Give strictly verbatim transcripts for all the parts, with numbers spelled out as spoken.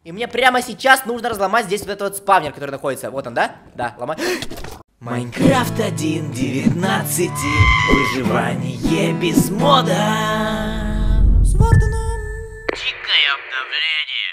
И мне прямо сейчас нужно разломать здесь вот этот вот спавнер, который находится. Вот он, да? Да, ломай. Майнкрафт один девятнадцать. Выживание без мода. С Варденом. Дикое обновление.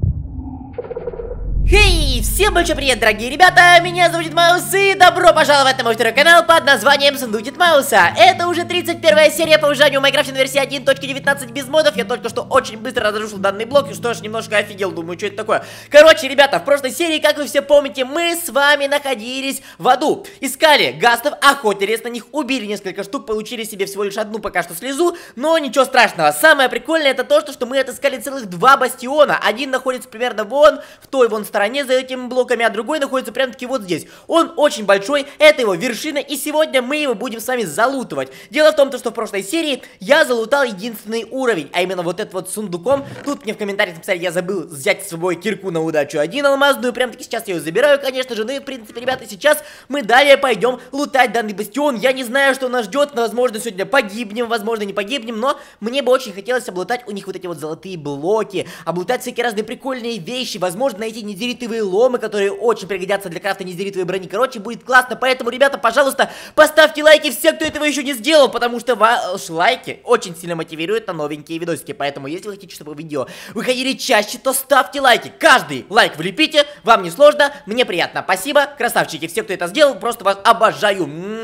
Хей, всем большой привет, дорогие ребята, меня зовут Дедмаус, и добро пожаловать на мой второй канал под названием Сундук Дедмауса. Это уже тридцать первая серия по выживанию в Майнкрафте на версии один точка девятнадцать без модов. Я только что очень быстро разрушил данный блок, и что ж, немножко офигел, думаю, что это такое. Короче, ребята, в прошлой серии, как вы все помните, мы с вами находились в аду. Искали гастов, охотились на них, убили несколько штук, получили себе всего лишь одну пока что слезу, но ничего страшного. Самое прикольное это то, что мы отыскали целых два бастиона. Один находится примерно вон, в той вон стороне, за этими блоками, а другой находится прям таки вот здесь. Он очень большой, это его вершина, и сегодня мы его будем с вами залутывать. Дело в том, что в прошлой серии я залутал единственный уровень, а именно вот этот вот сундуком. Тут мне в комментариях написали, я забыл взять с собой кирку на удачу один алмазную, прям таки сейчас я ее забираю, конечно же. Ну и в принципе, ребята, сейчас мы далее пойдем лутать данный бастион. Я не знаю, что нас ждет, но возможно сегодня погибнем, возможно не погибнем, но мне бы очень хотелось облутать у них вот эти вот золотые блоки, облутать всякие разные прикольные вещи, возможно найти незеритовые ломы, которые очень пригодятся для крафта незеритовой брони. Короче, будет классно, поэтому, ребята, пожалуйста, поставьте лайки все, кто этого еще не сделал, потому что ваши лайки очень сильно мотивируют на новенькие видосики. Поэтому, если вы хотите, чтобы видео выходили чаще, то ставьте лайки. Каждый лайк влепите, вам не сложно, мне приятно. Спасибо, красавчики, все, кто это сделал, просто вас обожаю.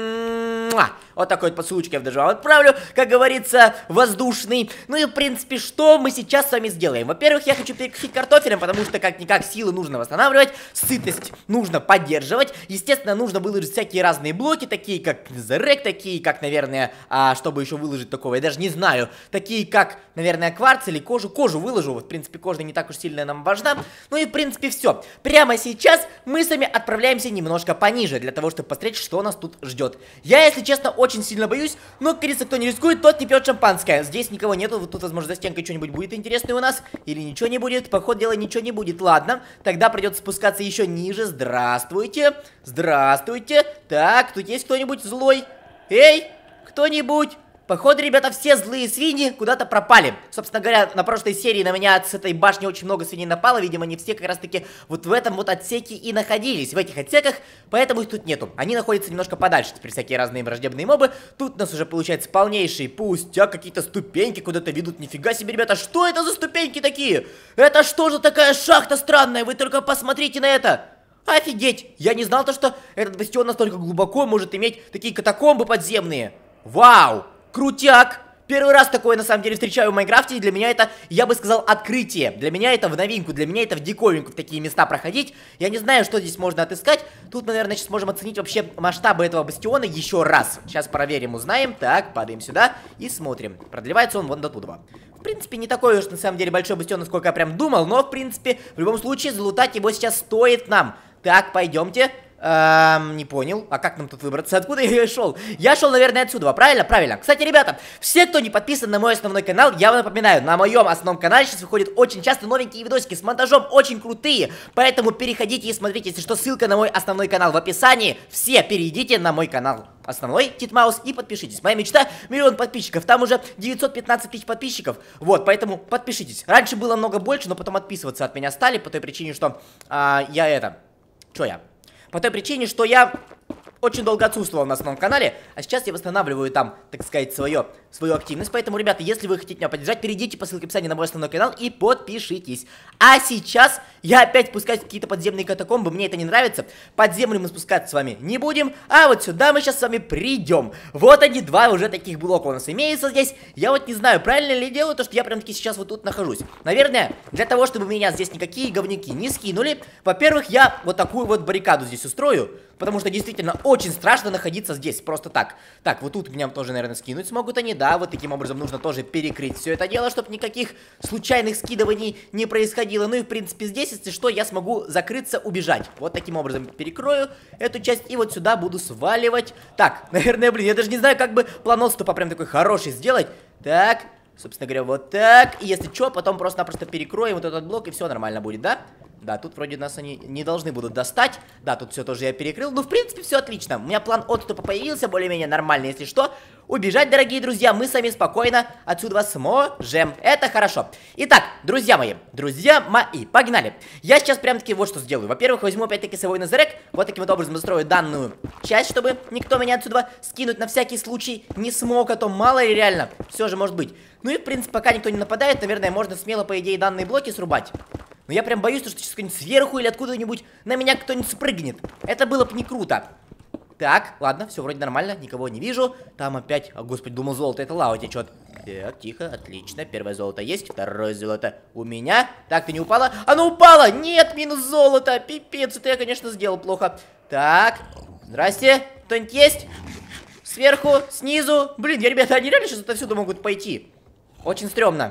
Вот такой вот поцелуйчик я даже вам отправлю, как говорится, воздушный. Ну и в принципе, что мы сейчас с вами сделаем? Во-первых, я хочу перекусить картофелем, потому что как-никак силы нужно восстанавливать, сытость нужно поддерживать. Естественно, нужно выложить всякие разные блоки, такие как незерек, такие как, наверное, а, чтобы еще выложить такого, я даже не знаю. Такие как, наверное, кварц или кожу. Кожу выложу, вот, в принципе, кожа не так уж сильно нам важна. Ну и в принципе все. Прямо сейчас мы с вами отправляемся немножко пониже, для того, чтобы посмотреть, что нас тут ждет. Я, если честно, очень сильно боюсь, но, как говорится, кто не рискует, тот не пьет шампанское. Здесь никого нету, вот тут, возможно, за стенкой что-нибудь будет интересное у нас, или ничего не будет, по ходу дела ничего не будет. Ладно, тогда придется спускаться еще ниже. Здравствуйте, здравствуйте. Так, тут есть кто-нибудь злой? Эй, кто-нибудь? Походу, ребята, все злые свиньи куда-то пропали. Собственно говоря, на прошлой серии на меня с этой башни очень много свиней напало. Видимо, они все как раз-таки вот в этом вот отсеке и находились, в этих отсеках. Поэтому их тут нету. Они находятся немножко подальше. Теперь всякие разные враждебные мобы. Тут у нас уже получается полнейший пустяк. Какие-то ступеньки куда-то ведут. Нифига себе, ребята, что это за ступеньки такие? Это что же такая шахта странная? Вы только посмотрите на это. Офигеть! Я не знал то, что этот бастион настолько глубоко может иметь такие катакомбы подземные. Вау! Крутяк! Первый раз такое на самом деле встречаю в Майнкрафте, и для меня это, я бы сказал, открытие. Для меня это в новинку, для меня это в диковинку в такие места проходить. Я не знаю, что здесь можно отыскать. Тут мы, наверное, сейчас можем оценить вообще масштабы этого бастиона еще раз. Сейчас проверим, узнаем. Так, падаем сюда и смотрим. Продлевается он вон до туда. В принципе, не такой уж на самом деле большой бастион, насколько я прям думал, но в принципе, в любом случае, залутать его сейчас стоит нам. Так, пойдемте. Эм, не понял, а как нам тут выбраться? Откуда я шел? Я шел, наверное, отсюда, правильно? Правильно. Кстати, ребята, все, кто не подписан на мой основной канал, я вам напоминаю, на моем основном канале сейчас выходят очень часто новенькие видосики с монтажом, очень крутые. Поэтому переходите и смотрите, если что, ссылка на мой основной канал в описании. Все перейдите на мой канал основной, Титмаус, и подпишитесь. Моя мечта — миллион подписчиков. Там уже девятьсот пятнадцать тысяч подписчиков. Вот, поэтому подпишитесь. Раньше было много больше, но потом отписываться от меня стали, по той причине, что а, я это... Что я? По той причине, что я очень долго отсутствовал на основном канале, а сейчас я восстанавливаю там, так сказать, свое, свою активность. Поэтому, ребята, если вы хотите меня поддержать, перейдите по ссылке в описании на мой основной канал и подпишитесь. А сейчас я опять спускаюсь в какие-то подземные катакомбы, мне это не нравится. Под землю мы спускаться с вами не будем, а вот сюда мы сейчас с вами придем. Вот они, два уже таких блока у нас имеются здесь. Я вот не знаю, правильно ли делаю то, что я прям таки сейчас вот тут нахожусь. Наверное, для того, чтобы меня здесь никакие говнюки не скинули, во-первых, я вот такую вот баррикаду здесь устрою, потому что действительно очень страшно находиться здесь просто так. Так, вот тут меня тоже, наверное, скинуть смогут они, да, вот таким образом нужно тоже перекрыть все это дело, чтобы никаких случайных скидываний не происходило. Ну и в принципе здесь, если что, я смогу закрыться, убежать. Вот таким образом перекрою эту часть и вот сюда буду сваливать. Так, наверное, блин, я даже не знаю, как бы планос-то прям такой хороший сделать. Так, собственно говоря, вот так. И если что, потом просто-напросто перекроем вот этот блок, и все нормально будет, да? Да, тут вроде нас они не должны будут достать. Да, тут все тоже я перекрыл. Ну, в принципе, все отлично. У меня план отступа появился, более-менее нормальный, если что. Убежать, дорогие друзья, мы сами спокойно отсюда сможем. Это хорошо. Итак, друзья мои, друзья мои, погнали. Я сейчас прям-таки вот что сделаю. Во-первых, возьму опять-таки свой Незерек. Вот таким вот образом застрою данную часть, чтобы никто меня отсюда скинуть на всякий случай не смог, а то мало ли реально. Все же может быть. Ну и, в принципе, пока никто не нападает, наверное, можно смело, по идее, данные блоки срубать. Но я прям боюсь, что сейчас кто-нибудь сверху или откуда-нибудь на меня кто-нибудь спрыгнет. Это было бы не круто. Так, ладно, все вроде нормально, никого не вижу. Там опять, о господи, думал, золото, это лава течет. Так, тихо, отлично, первое золото есть, второе золото у меня. Так, ты не упала? Оно упало! Нет, минус золото, пипец, это я, конечно, сделал плохо. Так, здрасте, кто-нибудь есть? Сверху, снизу. Блин, я, ребята, они реально сейчас отсюда могут пойти. Очень стрёмно.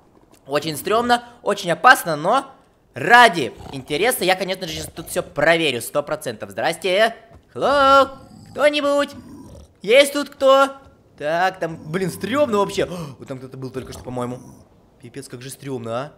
Очень стрёмно, очень опасно, но ради интереса я, конечно же, сейчас тут все проверю, сто процентов. Здрасте. Hello? Кто-нибудь? Есть тут кто? Так, там, блин, стрёмно вообще. О, вот там кто-то был только что, по-моему. Пипец, как же стрёмно, а?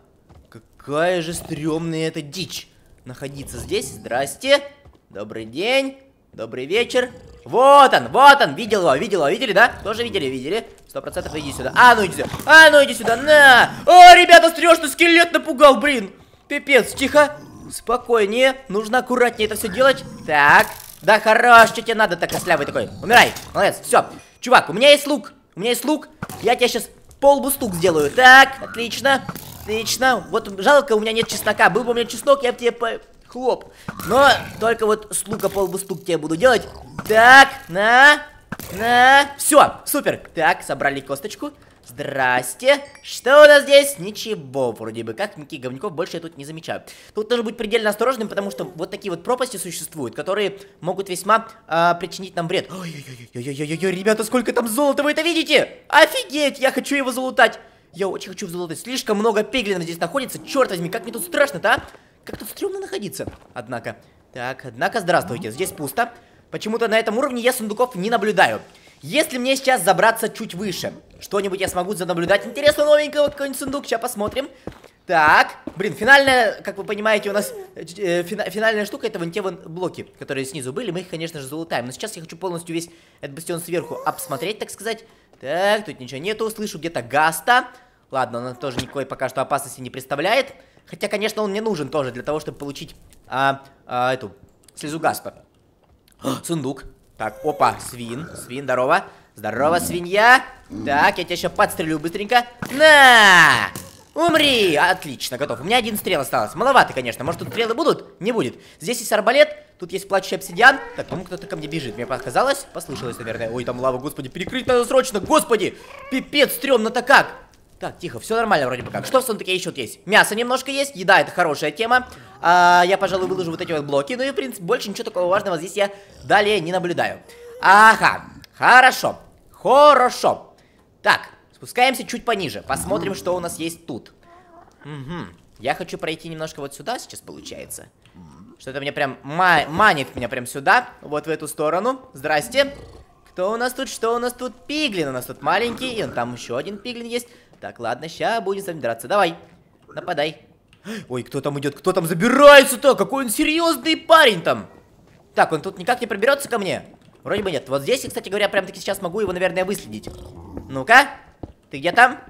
Какая же стрёмная эта дичь. Находиться здесь. Здрасте. Добрый день. Добрый вечер. Вот он, вот он. Видел его, видел его, видели, да? Тоже видели, видели. Сто процентов иди сюда. А, ну иди сюда. А, ну иди сюда, на. О, ребята, стрёмно, скелет напугал, блин. Пипец, тихо. Спокойнее. Нужно аккуратнее это все делать. Так. Да хорош, что тебе надо, так кослявый такой. Умирай. Молодец, все. Чувак, у меня есть лук. У меня есть лук. Я тебе сейчас полбустук сделаю. Так, отлично. Отлично. Вот жалко, у меня нет чеснока. Был бы у меня чеснок, я бы тебе по... хлоп. Но только вот с лука полбустук тебе буду делать. Так, на. На. Все, супер. Так, собрали косточку. Здрасте. Что у нас здесь? Ничего, вроде бы как. Никаких говнюков больше я тут не замечаю. Тут нужно быть предельно осторожным, потому что вот такие вот пропасти существуют, которые могут весьма э, причинить нам вред. Ой-ой-ой-ой-ой-ой, ребята, сколько там золота, вы это видите? Офигеть, я хочу его залутать. Я очень хочу залутать. Слишком много пиглинов здесь находится. Черт возьми, как мне тут страшно-то, а? Как тут стрёмно находиться. Однако. Так, однако, здравствуйте. Здесь пусто. Почему-то на этом уровне я сундуков не наблюдаю. Если мне сейчас забраться чуть выше, что-нибудь я смогу занаблюдать. Интересно, новенького какой-нибудь сундук. Сейчас посмотрим. Так, блин, финальная, как вы понимаете, у нас э, фина, финальная штука — это вон те вон блоки, которые снизу были. Мы их, конечно же, залутаем. Но сейчас я хочу полностью весь этот бастион сверху обсмотреть, так сказать. Так, тут ничего нету. Слышу где-то Гаста. Ладно, он тоже никакой пока что опасности не представляет. Хотя, конечно, он мне нужен тоже для того, чтобы получить а, а, эту слезу Гаста. О, сундук. Так, опа, свин, свин, здорово. Здорово, свинья. Так, я тебя еще подстрелю быстренько. На! Умри! Отлично, готов. У меня один стрел осталось. Маловато, конечно. Может, тут стрелы будут? Не будет. Здесь есть арбалет, тут есть плачущий обсидиан. Так, по-моему, кто-то ко мне бежит. Мне показалось? Послышалось, наверное. Ой, там лава, господи, перекрыть надо срочно. Господи! Пипец, стрёмно-то как! Так, тихо, все нормально вроде бы как. Что в сундуке еще есть? Мясо немножко есть, еда — это хорошая тема. а, Я, пожалуй, выложу вот эти вот блоки. Ну и, в принципе, больше ничего такого важного здесь я далее не наблюдаю. Ага, хорошо, хорошо. Так, спускаемся чуть пониже. Посмотрим, что у нас есть тут. Угу. Я хочу пройти немножко вот сюда сейчас, получается. Что-то меня прям ма манит меня прям сюда, вот в эту сторону. Здрасте. Кто у нас тут? Что у нас тут? Пиглин у нас тут маленький. И там еще один пиглин есть. Так, ладно, сейчас будем с вами драться. Давай, нападай. Ой, кто там идет? Кто там забирается-то? Какой он серьезный парень там. Так, он тут никак не проберется ко мне? Вроде бы нет. Вот здесь, кстати говоря, прям таки сейчас могу его, наверное, выследить. Ну-ка, ты где там?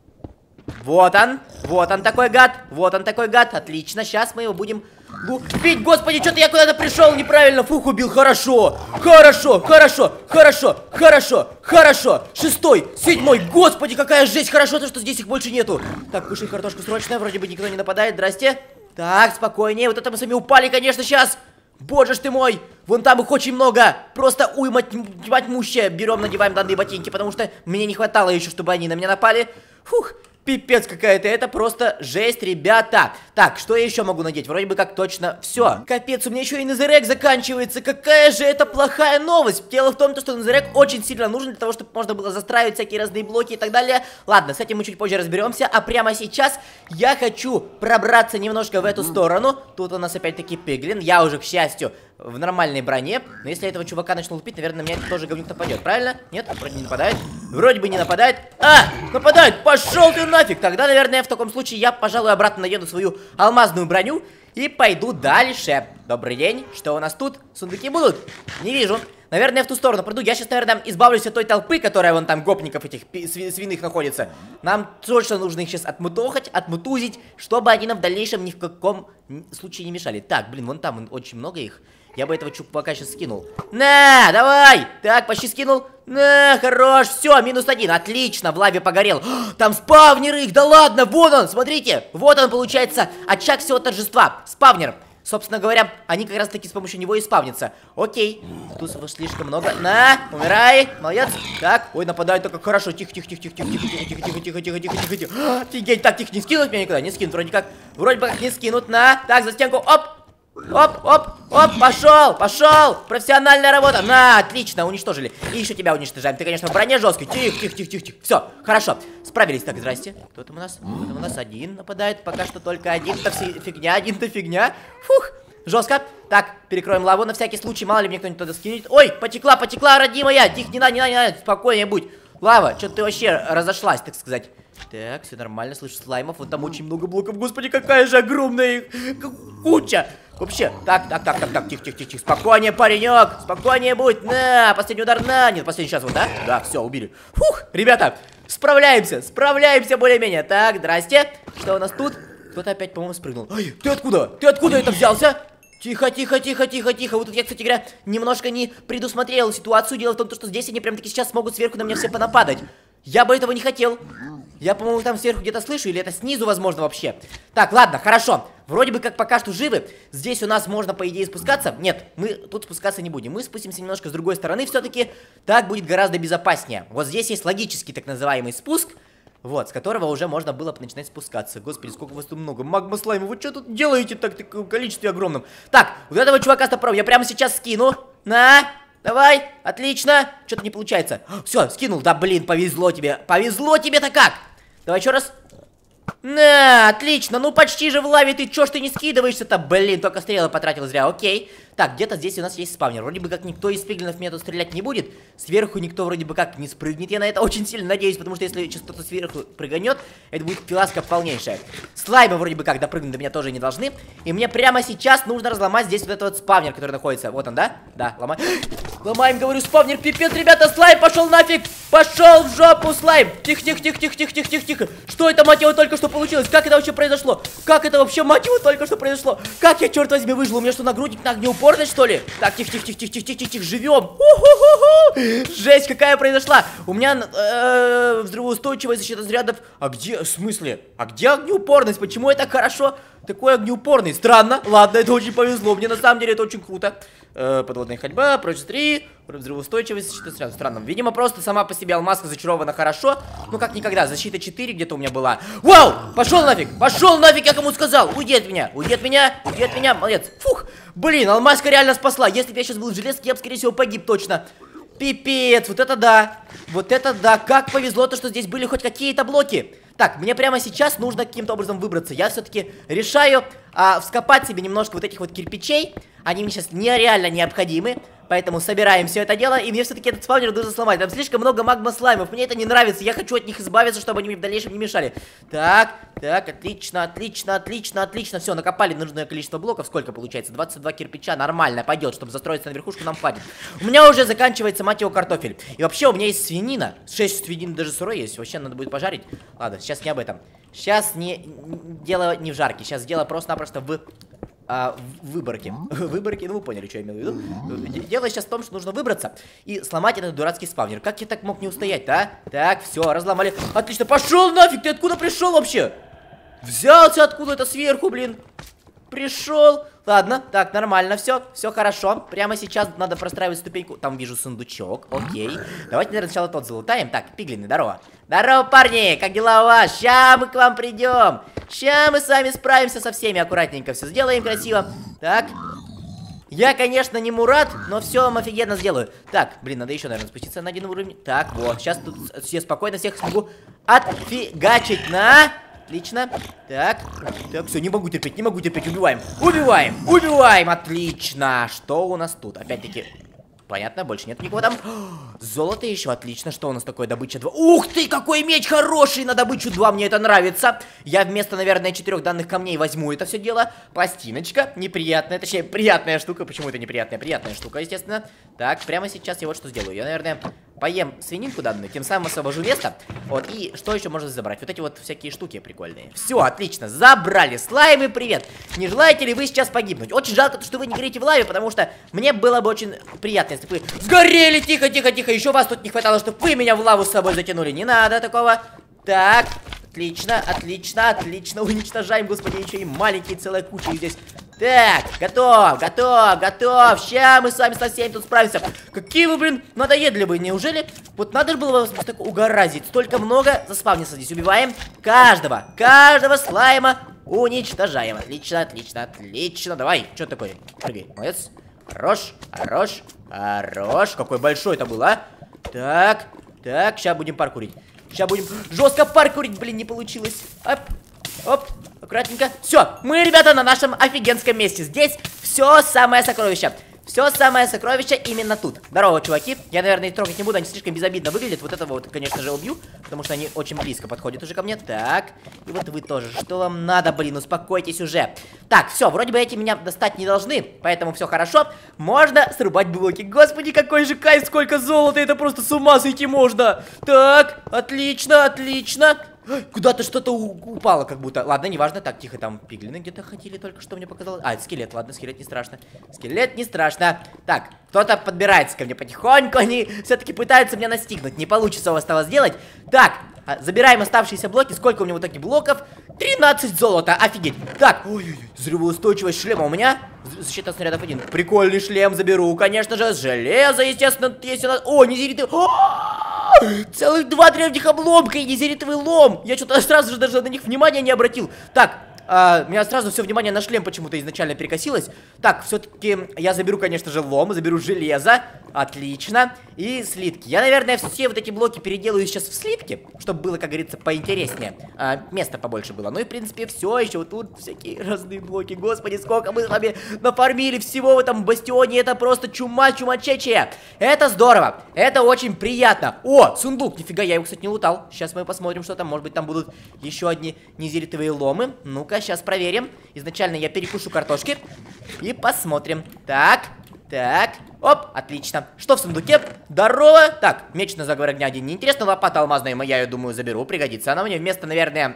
Вот он, вот он такой гад. Вот он такой гад, отлично. Сейчас мы его будем лупить. Господи, что-то я куда-то пришел неправильно. Фух, убил, хорошо. Хорошо, хорошо, хорошо, хорошо, хорошо. Шестой, седьмой, господи, какая жесть. Хорошо то, что здесь их больше нету. Так, кушай картошку срочно, вроде бы никто не нападает. Здрасте. Так, спокойнее, вот это мы с вами упали, конечно, сейчас. Боже ж ты мой, вон там их очень много. Просто уйма тьмущая. Берем, надеваем данные ботинки, потому что мне не хватало еще, чтобы они на меня напали. Фух. Пипец какая-то, это просто жесть, ребята. Так, что я еще могу надеть? Вроде бы как точно все. Капец, у меня еще и Незерек заканчивается. Какая же это плохая новость. Дело в том, что Незерек очень сильно нужен для того, чтобы можно было застраивать всякие разные блоки и так далее. Ладно, с этим мы чуть позже разберемся. А прямо сейчас я хочу пробраться немножко в эту сторону. Тут у нас опять-таки пиглин. Я уже, к счастью, в нормальной броне. Но если этого чувака начну лупить, наверное, на меня тоже говнюк нападет. Правильно? Нет? Вроде не нападает. Вроде бы не нападает. А! Нападает! Пошел ты нафиг! Тогда, наверное, в таком случае я, пожалуй, обратно наеду свою алмазную броню. И пойду дальше. Добрый день. Что у нас тут? Сундуки будут? Не вижу. Наверное, я в ту сторону пройду. Я сейчас, наверное, избавлюсь от той толпы, которая вон там гопников этих свиных находится. Нам точно нужно их сейчас отмутохать, отмутузить, чтобы они нам в дальнейшем ни в каком случае не мешали. Так, блин, вон там очень много их. Я бы этого чувака сейчас скинул. На, давай! Так, почти скинул. На, хорош, все, минус один, отлично, в лаве погорел. Там спавнеры их, да ладно, вон он, смотрите. Вот он, получается, очаг всего торжества. Спавнер. Собственно говоря, они как раз таки с помощью него и спавнятся. Окей, тут слишком много. На, умирай, молодец. Так, ой, нападают только хорошо. Тихо, тихо, тихо, тихо, тихо, тихо, тихо, тихо, тихо, тихо, тихо, тихо, тихо. Офигеть, так, тихо, не скинут меня никуда, не скинут, вроде как. Вроде бы как не скинут, на. Так, за стенку, оп. Оп, оп, оп, пошел, пошел. Профессиональная работа. На, отлично, уничтожили. И еще тебя уничтожаем. Ты, конечно, в броне жесткий. Тихо, тихо, тихо, тихо, тихо. Все, хорошо, справились. Так, здрасте. Кто там у нас? Кто там у нас? Один нападает. Пока что только один-то фигня, один-то фигня. Фух, жестко. Так, перекроем лаву на всякий случай. Мало ли мне кто-нибудь туда скинет. Ой, потекла, потекла, родимая. Тихо, не надо, не надо, не надо. Спокойнее будь. Лава, что-то ты вообще разошлась, так сказать. Так, все нормально, слышу слаймов. Вот там очень много блоков. Господи, какая же огромная их куча. Вообще, так, так, так, так, так, тихо, тихо, тихо, спокойнее, паренек, спокойнее будь, на, последний удар, на, нет, последний сейчас вот, да? Да, все, убили. Фух, ребята, справляемся, справляемся более-менее. Так, здрасте, что у нас тут? Кто-то опять, по-моему, спрыгнул. Ай, ты откуда? Ты откуда это взялся? Тихо, тихо, тихо, тихо, тихо. Вот тут я, кстати говоря, немножко не предусмотрел ситуацию. Дело в том, что здесь они прям таки сейчас могут сверху на меня все понападать. Я бы этого не хотел. Я, по-моему, там сверху где-то слышу, или это снизу, возможно, вообще. Так, ладно, хорошо. Вроде бы как пока что живы. Здесь у нас можно, по идее, спускаться. Нет, мы тут спускаться не будем. Мы спустимся немножко с другой стороны все-таки. Так будет гораздо безопаснее. Вот здесь есть логический так называемый спуск. Вот, с которого уже можно было бы начинать спускаться. Господи, сколько вас тут много. Магма слайма, вы что тут делаете так, такое количестве огромном? Так, вот этого чувака стоп, я прямо сейчас скину. На, давай, отлично. Что-то не получается. Все, скинул, да блин, повезло тебе. Повезло тебе-то как? Давай еще раз. На, отлично, ну почти же в лаве ты, чё ж ты не скидываешься-то? Блин, только стрелы потратил зря, окей. Так, где-то здесь у нас есть спавнер. Вроде бы как никто из пиглинов меня тут стрелять не будет. Сверху никто вроде бы как не спрыгнет. Я на это очень сильно надеюсь, потому что если сейчас кто-то сверху прыганет, это будет фиаско полнейшая. Слаймы вроде бы как допрыгнуть до меня тоже не должны. И мне прямо сейчас нужно разломать здесь вот этот вот спавнер, который находится. Вот он, да? Да, ломай. Ломаем, говорю, спавнер, пипец, ребята, слайм пошел нафиг. Пошел в жопу, слайм. Тихо, тихо, тихо, тихо, тихо, тихо, тихо, тихо. Что это, мать его, только что получилось? Как это вообще произошло? Как это вообще, мать его, только что произошло? Как я, черт возьми, выжил? У меня что, нагрудник на огнеупорность, что ли? Так, тихо, тихо, тихо, тихо, тихо, тихо, тихо, живем. Жесть какая произошла. У меня э, взрывоустойчивая защита зарядов. А где, в смысле? А где огнеупорность? Почему это хорошо? Такой огнеупорный. Странно. Ладно, это очень повезло. Мне на самом деле это очень круто. Э, подводная ходьба, прочность три, взрывоустойчивость, защита зарядов. Странно. Видимо, просто сама по себе алмазка зачарована хорошо. Ну, как никогда. Защита четыре где-то у меня была. Вау! Пошел нафиг! Пошел нафиг, я кому сказал! Уйди от меня! Уйди от меня! Уйди от меня! Молодец! Фух! Блин, алмазка реально спасла. Если бы я сейчас был в железке, я бы, скорее всего, погиб точно. Пипец, вот это да. Вот это да. Как повезло то, что здесь были хоть какие-то блоки. Так, мне прямо сейчас нужно каким-то образом выбраться. Я все-таки решаю а, вскопать себе немножко вот этих вот кирпичей. Они мне сейчас нереально необходимы. Поэтому собираем все это дело. И мне все-таки этот спавнер нужно сломать. Там слишком много магма-слаймов. Мне это не нравится. Я хочу от них избавиться, чтобы они мне в дальнейшем не мешали. Так, так, отлично, отлично, отлично, отлично. Все, накопали нужное количество блоков. Сколько получается? двадцать два кирпича. Нормально пойдет, чтобы застроиться на верхушку, нам хватит. У меня уже заканчивается, мать его, картофель. И вообще у меня есть свинина. шесть свинин даже сырой есть. Вообще надо будет пожарить. Ладно, сейчас не об этом. Сейчас не, не дело не в жарке. Сейчас дело просто-напросто в... А, в выборке. Выборке, ну вы поняли, что я имею в виду. Дело сейчас в том, что нужно выбраться и сломать этот дурацкий спавнер. Как я так мог не устоять-то, а? Так, все, разломали. Отлично, пошел нафиг, ты откуда пришел вообще? Взялся откуда-то сверху, блин. Пришел. Ладно, так, нормально, все, все хорошо. Прямо сейчас надо простраивать ступеньку. Там вижу сундучок, окей. Давайте, наверное, сначала тот залутаем. Так, пиглины, здорово. Здорово, парни, как дела у вас? Ща мы к вам придем. Ща мы с вами справимся со всеми. Аккуратненько все сделаем красиво. Так. Я, конечно, не Мурат, но все вам офигенно сделаю. Так, блин, надо еще, наверное, спуститься на один уровень. Так, вот, сейчас тут все спокойно, всех смогу отфигачить на... Отлично. Так, так, все, не могу терпеть, не могу терпеть, убиваем. Убиваем, убиваем, отлично. Что у нас тут? Опять-таки... Понятно, больше нет никого там. Золото еще, отлично. Что у нас такое? Добыча два. Ух ты, какой меч хороший на добычу два, мне это нравится. Я вместо, наверное, четырех данных камней возьму это все дело. Пластиночка, неприятная, точнее, приятная штука. Почему это неприятная? Приятная штука, естественно. Так, прямо сейчас я вот что сделаю. Я, наверное, поем свининку данную, тем самым освобожу место. Вот, и что еще можно забрать? Вот эти вот всякие штуки прикольные. Все, отлично, забрали. Слаймы, привет. Не желаете ли вы сейчас погибнуть? Очень жалко, что вы не горите в лаве, потому что мне было бы очень приятно, если бы вы сгорели. Тихо, тихо, тихо. Еще вас тут не хватало, чтобы вы меня в лаву с собой затянули. Не надо такого. Так, отлично, отлично, отлично. Уничтожаем, господи, еще и маленькие, целая куча здесь. Так, готов, готов, готов. Сейчас мы с вами со всеми тут справимся. Какие вы, блин, надоедливые. Неужели? Вот надо же было вас так угораздить. Столько много заспавнится здесь. Убиваем каждого, каждого слайма уничтожаем. Отлично, отлично, отлично. Давай, что такое? Прыгай, молодец. Хорош, хорош, хорош. Какой большой это был, а? Так, так, сейчас будем паркурить. Сейчас будем жестко паркурить, блин, не получилось. Оп, оп. Аккуратненько. Все, мы, ребята, на нашем офигенском месте. Здесь все самое сокровище. Все самое сокровище именно тут. Здорово, чуваки. Я, наверное, их трогать не буду, они слишком безобидно выглядят. Вот этого вот, конечно же, убью, потому что они очень близко подходят уже ко мне. Так, и вот вы тоже. Что вам надо, блин, успокойтесь уже. Так, все, вроде бы эти меня достать не должны, поэтому все хорошо. Можно срубать блоки. Господи, какой же кайф, сколько золота, это просто с ума сойти можно. Так, отлично, отлично. Куда-то что-то упало как будто. Ладно, неважно. Так, тихо, там пиглины где-то ходили только что, мне показалось. А, это скелет, ладно, скелет не страшно. Скелет не страшно. Так, кто-то подбирается ко мне потихоньку. Они все-таки пытаются меня настигнуть. Не получится у вас этого сделать. Так, забираем оставшиеся блоки. Сколько у меня в итоге блоков? тринадцать золота, офигеть. Так, ой-ой-ой, взрывоустойчивость шлема у меня. Защита снарядов один. Прикольный шлем заберу, конечно же. Железо, естественно, есть у нас. О, незеритый. Целых два древних обломка и незеритовый лом. Я что-то сразу же даже на них внимания не обратил. Так, а, у меня сразу все внимание на шлем почему-то изначально перекосилось. Так, все-таки я заберу, конечно же, лом, заберу железо. Отлично. И слитки. Я, наверное, все вот эти блоки переделаю сейчас в слитки, чтобы было, как говорится, поинтереснее. А, места побольше было. Ну и, в принципе, все. Еще вот тут всякие разные блоки. Господи, сколько мы с вами нафармили всего в этом бастионе. Это просто чума чумачечая. Это здорово. Это очень приятно. О, сундук. Нифига, я его, кстати, не лутал. Сейчас мы посмотрим, что там. Может быть, там будут еще одни незеритовые ломы. Ну-ка, сейчас проверим. Изначально я перекушу картошки. И посмотрим. Так, так. Оп, отлично. Что в сундуке? Здорово. Так, меч на заговор огня один. Неинтересно, лопата алмазная, я ее, думаю, заберу. Пригодится она мне вместо, наверное...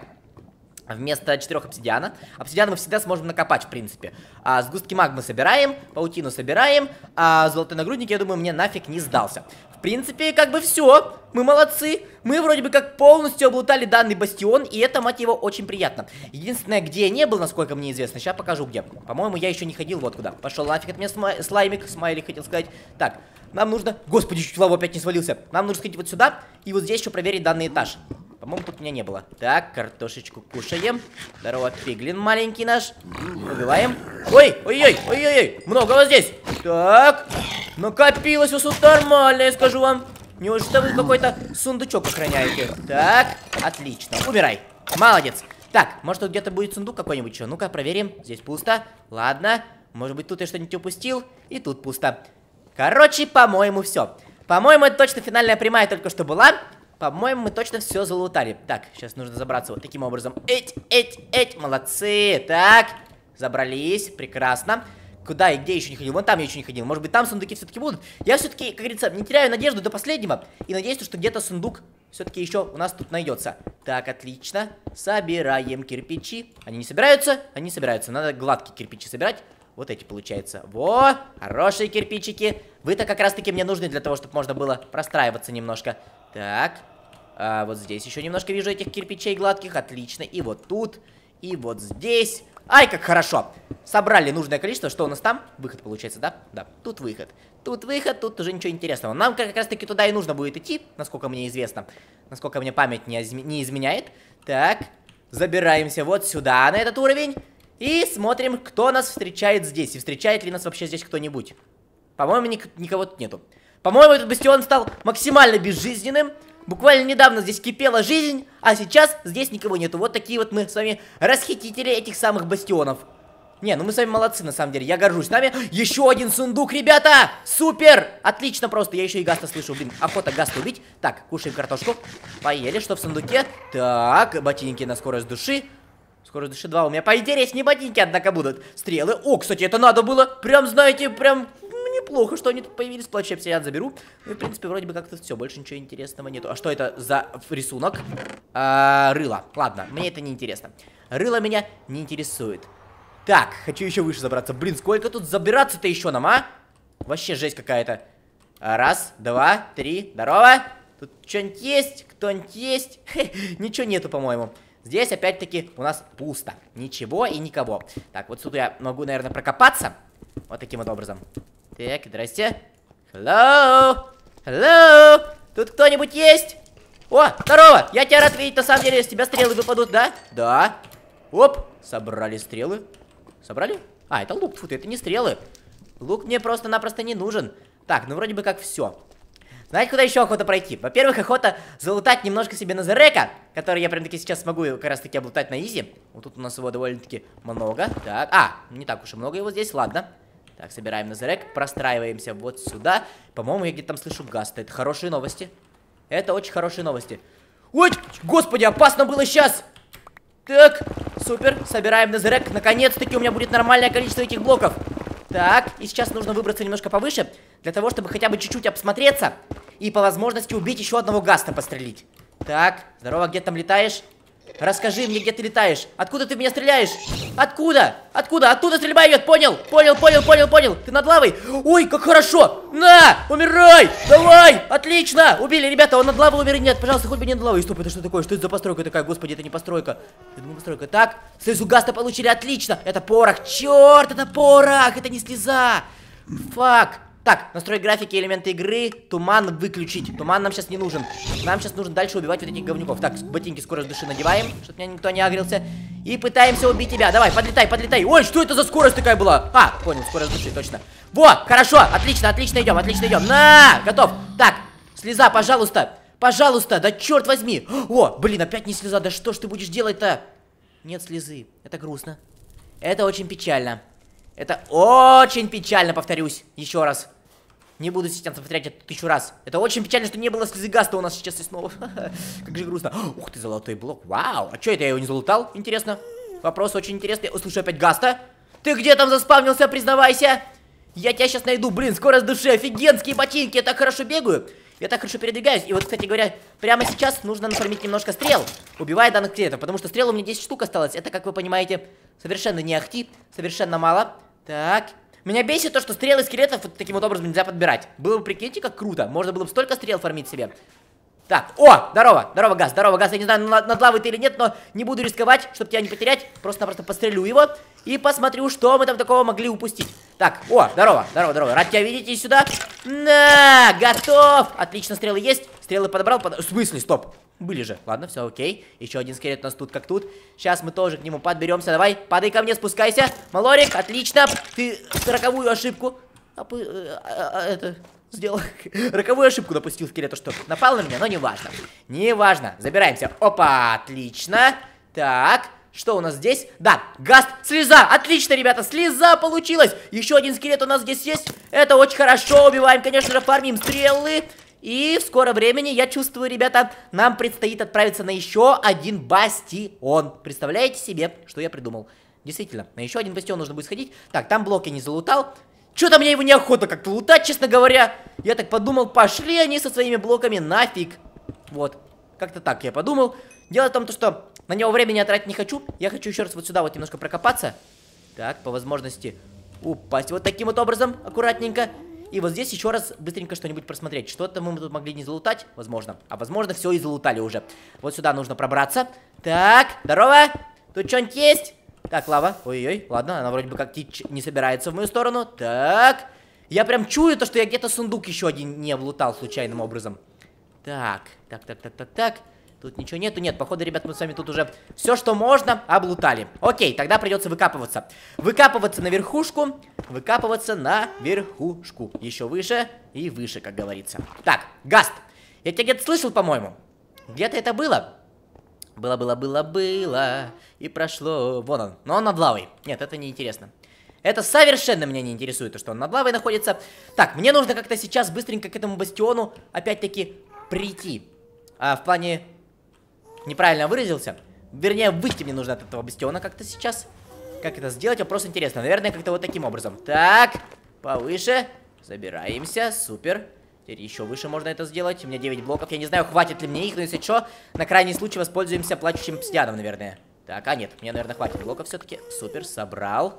Вместо четырех обсидиана. Обсидиан мы всегда сможем накопать, в принципе. А сгустки магмы собираем, паутину собираем. А золотой нагрудник, я думаю, мне нафиг не сдался. В принципе, как бы все. Мы молодцы. Мы вроде бы как полностью облутали данный бастион. И это, мать его, очень приятно. Единственное, где я не был, насколько мне известно, сейчас покажу где. По-моему, я еще не ходил вот куда. Пошел нафиг от меня сма слаймик. Смайлик хотел сказать. Так, нам нужно... Господи, чуть в лаву опять не свалился. Нам нужно сходить вот сюда. И вот здесь еще проверить данный этаж. По-моему, тут меня не было. Так, картошечку кушаем. Здорово, пиглин маленький наш. Убиваем. Ой, ой-ой, ой-ой-ой. Много вас здесь. Так, накопилось у вас нормально, я скажу вам. Неужели вы какой-то сундучок охраняете? Так, отлично. Умирай. Молодец. Так, может тут где-то будет сундук какой-нибудь еще? Ну-ка, проверим. Здесь пусто. Ладно. Может быть, тут я что-нибудь упустил. И тут пусто. Короче, по-моему, все. По-моему, это точно финальная прямая только что была. По-моему, мы точно все залутали. Так, сейчас нужно забраться вот таким образом. Эть, эть, эть, молодцы. Так, забрались, прекрасно. Куда и где еще не ходил? Вон там я еще не ходил. Может быть, там сундуки все-таки будут. Я все-таки, как говорится, не теряю надежду до последнего. И надеюсь, что где-то сундук все-таки еще у нас тут найдется. Так, отлично. Собираем кирпичи. Они не собираются? Они собираются. Надо гладкие кирпичи собирать. Вот эти, получается. Во, хорошие кирпичики. Вы-то как раз-таки мне нужны для того, чтобы можно было простраиваться немножко. Так, а вот здесь еще немножко вижу этих кирпичей гладких. Отлично. И вот тут, и вот здесь. Ай, как хорошо. Собрали нужное количество. Что у нас там? Выход, получается, да? Да, тут выход. Тут выход, тут уже ничего интересного. Нам как раз-таки туда и нужно будет идти, насколько мне известно. Насколько мне память не, изм... не изменяет. Так, забираемся вот сюда, на этот уровень. И смотрим, кто нас встречает здесь. И встречает ли нас вообще здесь кто-нибудь. По-моему, ник никого тут нету. По-моему, этот бастион стал максимально безжизненным. Буквально недавно здесь кипела жизнь, а сейчас здесь никого нету. Вот такие вот мы с вами расхитители этих самых бастионов. Не, ну мы с вами молодцы, на самом деле, я горжусь нами. Еще один сундук, ребята! Супер! Отлично просто, я еще и Гаста слышу, блин, охота Гаста убить. Так, кушаем картошку. Поели, что в сундуке? Так, ботинки на скорость души. Скорость души два, у меня поинтереснее ботинки, однако, будут. Стрелы, о, кстати, это надо было. Прям, знаете, прям неплохо, что они тут появились. Плащ обсидиан заберу. Ну и, в принципе, вроде бы как-то все, больше ничего интересного нету. А что это за рисунок? А, рыло, ладно, мне это не интересно. Рыло меня не интересует. Так, хочу еще выше забраться. Блин, сколько тут забираться-то еще нам, а? Вообще жесть какая-то. Раз, два, три. Здорово. Тут что-нибудь есть? Кто-нибудь есть? Хе, ничего нету, по-моему. Здесь, опять-таки, у нас пусто. Ничего и никого. Так, вот сюда я могу, наверное, прокопаться. Вот таким вот образом. Так, здрасте. Hello. Hello. Тут кто-нибудь есть? О, здорово. Я тебя рад видеть. На самом деле, с тебя стрелы выпадут, да? Да. Оп, собрали стрелы. Собрали? А, это лук, фу, это не стрелы. Лук мне просто-напросто не нужен. Так, ну вроде бы как все. Знаете, куда еще охота пройти? Во-первых, охота залутать немножко себе Незерека, который я прям-таки сейчас смогу как раз-таки облутать на изи. Вот тут у нас его довольно-таки много. Так, а, не так уж и много его здесь, ладно. Так, собираем Незерек, простраиваемся вот сюда. По-моему, я где-то там слышу Гаста. Это хорошие новости. Это очень хорошие новости. Ой, господи, опасно было сейчас. Так, супер, собираем Незерек. Наконец-таки у меня будет нормальное количество этих блоков. Так, и сейчас нужно выбраться немножко повыше, для того, чтобы хотя бы чуть-чуть обсмотреться и по возможности убить еще одного Гаста, пострелить. Так, здорово, где там летаешь? Расскажи мне, где ты летаешь. Откуда ты в меня стреляешь? Откуда? Откуда? Оттуда стрельба идет, понял? Понял, понял, понял, понял. Ты над лавой? Ой, как хорошо. На, умирай. Давай, отлично. Убили, ребята, он над лавой умер. Нет, пожалуйста, хоть бы не над лавой. Стоп, это что такое? Что это за постройка такая? Господи, это не постройка. Я думаю, постройка. Так, слезу Гаста получили, отлично. Это порох, черт, это порох, это не слеза. Фак. Так, настрой графики, элементы игры, туман выключить. Туман нам сейчас не нужен. Нам сейчас нужно дальше убивать вот этих говнюков. Так, ботинки скорость души надеваем, чтобы меня никто не агрился. И пытаемся убить тебя. Давай, подлетай, подлетай. Ой, что это за скорость такая была? А, понял, скорость души, точно. Во, хорошо, отлично, отлично идем, отлично идем. На, готов. Так, слеза, пожалуйста. Пожалуйста, да черт возьми. О, блин, опять не слеза. Да что ж ты будешь делать-то? Нет слезы. Это грустно. Это очень печально. Это очень печально, повторюсь. Еще раз. Не буду сейчас повторять это тысячу раз. Это очень печально, что не было слезы Гаста у нас сейчас и снова. Как же грустно. Ух ты, золотой блок. Вау. А что это я его не залутал? Интересно. Вопрос очень интересный. О, слушай, опять Гаста. Ты где там заспавнился, признавайся? Я тебя сейчас найду. Блин, скорость души. Офигенские ботинки. Я так хорошо бегаю. Я так хорошо передвигаюсь. И вот, кстати говоря, прямо сейчас нужно нафармить немножко стрел, убивая данных скелетов. Потому что стрел у меня десять штук осталось. Это, как вы понимаете, совершенно не ахти. Совершенно мало. Так. Меня бесит то, что стрелы скелетов вот таким вот образом нельзя подбирать. Было бы, прикиньте, как круто. Можно было бы столько стрел фармить себе. Так, о, здорово, здорово, Газ, здорово, Газ. Я не знаю, над, над лавой ты или нет, но не буду рисковать, чтобы тебя не потерять. Просто-напросто пострелю его и посмотрю, что мы там такого могли упустить. Так, о, здорово, здорово, здорово. Рад тебя видеть, иди сюда. На, готов. Отлично, стрелы есть. Стрелы подобрал, под... В смысле, стоп. Были же. Ладно, все окей. Еще один скелет у нас тут как тут. Сейчас мы тоже к нему подберемся. Давай, падай ко мне, спускайся. Малорик, отлично. Ты роковую ошибку. А, а, а, это сделал. Роковую ошибку допустил скелету, что напал на меня, но не важно. Не важно. Забираемся. Опа, отлично. Так. Что у нас здесь? Да, Гаст, слеза, отлично, ребята, слеза получилась. Еще один скелет у нас здесь есть. Это очень хорошо, убиваем, конечно же, фармим стрелы. И в скором времени, я чувствую, ребята, нам предстоит отправиться на еще один бастион. Представляете себе, что я придумал? Действительно, на еще один бастион нужно будет сходить. Так, там блок я не залутал. Что-то мне его неохота как-то лутать, честно говоря. Я так подумал, пошли они со своими блоками нафиг. Вот, как-то так я подумал. Дело в том, что на него времени тратить не хочу. Я хочу еще раз вот сюда вот немножко прокопаться. Так, по возможности упасть вот таким вот образом, аккуратненько. И вот здесь еще раз быстренько что-нибудь просмотреть. Что-то мы тут могли не залутать, возможно. А возможно, все и залутали уже. Вот сюда нужно пробраться. Так, здорово. Тут что-нибудь есть? Так, лава. Ой-ой, ладно, она вроде бы как не собирается в мою сторону. Так. Я прям чую то, что я где-то сундук еще один не облутал случайным образом. Так, так, так, так, так, так. Тут ничего нету, нет, походу, ребят, мы с вами тут уже все, что можно, облутали. Окей, тогда придется выкапываться. Выкапываться на верхушку, выкапываться на верхушку. Еще выше и выше, как говорится. Так, Гаст, я тебя где-то слышал, по-моему. Где-то это было. Было-было-было-было. И прошло. Вон он. Но он над лавой. Нет, это не интересно. Это совершенно меня не интересует, то, что он над лавой находится. Так, мне нужно как-то сейчас быстренько к этому бастиону опять-таки прийти. А, в плане... Неправильно выразился. Вернее, выйти мне нужно от этого бастиона как-то сейчас. Как это сделать, вопрос интересно. Наверное, как-то вот таким образом. Так, повыше. Забираемся, супер. Теперь еще выше можно это сделать. У меня девять блоков, я не знаю, хватит ли мне их. Но если что, на крайний случай воспользуемся плачущим обсидианом, наверное. Так, а нет, мне, наверное, хватит блоков все-таки. Супер, собрал.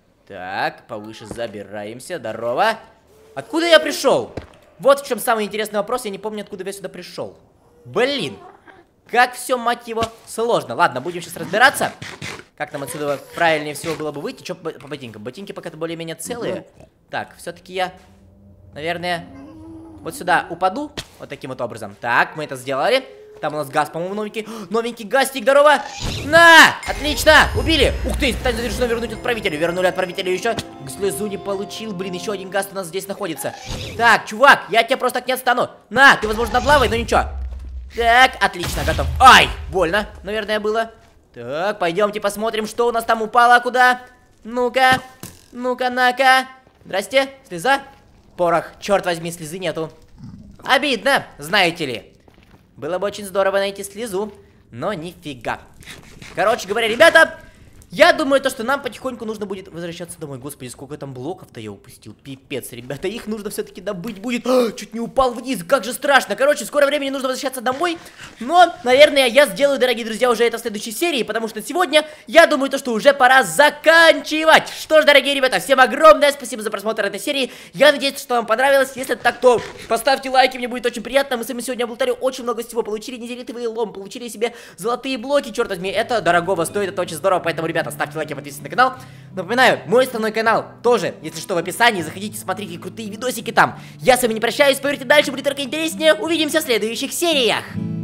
Так, повыше забираемся, здорово. Откуда я пришел? Вот в чем самый интересный вопрос, я не помню, откуда я сюда пришел. Блин. Как все, мать его, сложно. Ладно, будем сейчас разбираться. Как нам отсюда правильнее всего было бы выйти? Что по, по ботинкам? Ботинки пока-то более-менее целые. Так, все-таки я, наверное, вот сюда упаду. Вот таким вот образом. Так, мы это сделали. Там у нас газ, по-моему, новенький. Новенький газик, здорово. На! Отлично! Убили! Ух ты, испытание завершено, вернуть отправителю. Вернули отправителю еще. Слезу не получил. Блин, еще один газ у нас здесь находится. Так, чувак, я тебя просто так не отстану. На, ты, возможно, над лавой, но ничего. Так, отлично, готов. Ай, больно, наверное, было. Так, пойдемте посмотрим, что у нас там упало, куда. Ну-ка, ну-ка, на-ка. Здрасте, слеза. Порох, черт возьми, слезы нету. Обидно, знаете ли. Было бы очень здорово найти слезу, но нифига. Короче говоря, ребята, я думаю, то, что нам потихоньку нужно будет возвращаться домой. Господи, сколько там блоков-то я упустил. Пипец, ребята, их нужно все-таки добыть будет. А, чуть не упал вниз, как же страшно. Короче, в скором времени нужно возвращаться домой. Но, наверное, я сделаю, дорогие друзья, уже это в следующей серии. Потому что сегодня, я думаю, то, что уже пора заканчивать. Что ж, дорогие ребята, всем огромное спасибо за просмотр этой серии. Я надеюсь, что вам понравилось. Если это так, то поставьте лайки, мне будет очень приятно. Мы с вами сегодня облутали очень много всего. Получили незелитовый лом, получили себе золотые блоки, черт возьми. Это дорогого стоит, это очень здорово. Поэтому, ребята, ставьте лайки, подписывайтесь на канал. Напоминаю, мой основной канал тоже, если что, в описании. Заходите, смотрите крутые видосики там. Я с вами не прощаюсь, поверьте, дальше будет только интереснее. Увидимся в следующих сериях.